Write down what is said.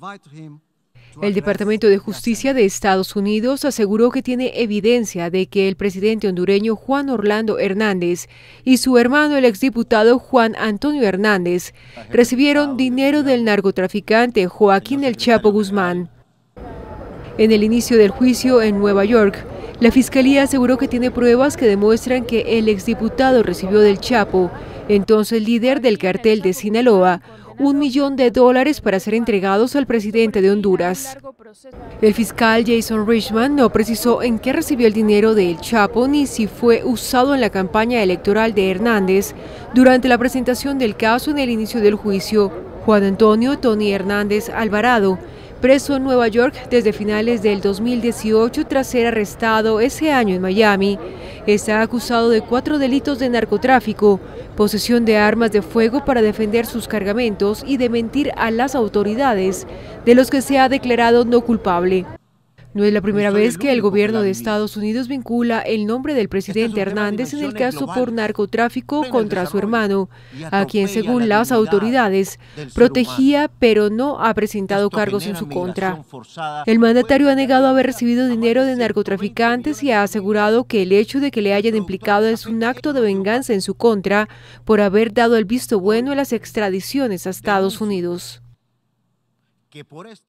El Departamento de Justicia de Estados Unidos aseguró que tiene evidencia de que el presidente hondureño Juan Orlando Hernández y su hermano, el exdiputado Juan Antonio Hernández, recibieron dinero del narcotraficante Joaquín El Chapo Guzmán. En el inicio del juicio en Nueva York, la Fiscalía aseguró que tiene pruebas que demuestran que el exdiputado recibió del Chapo, entonces líder del cartel de Sinaloa, $1 millón para ser entregados al presidente de Honduras. El fiscal Jason Richman no precisó en qué recibió el dinero de El Chapo ni si fue usado en la campaña electoral de Hernández. Durante la presentación del caso en el inicio del juicio, Juan Antonio Tony Hernández Alvarado, preso en Nueva York desde finales del 2018 tras ser arrestado ese año en Miami, está acusado de 4 delitos de narcotráfico, posesión de armas de fuego para defender sus cargamentos y de mentir a las autoridades, de los que se ha declarado no culpable. No es la primera vez que el gobierno de Estados Unidos vincula el nombre del presidente Hernández en el caso por narcotráfico contra su hermano, a quien, según las autoridades, protegía pero no ha presentado cargos en su contra. El mandatario ha negado haber recibido dinero de narcotraficantes y ha asegurado que el hecho de que le hayan implicado es un acto de venganza en su contra por haber dado el visto bueno a las extradiciones a Estados Unidos.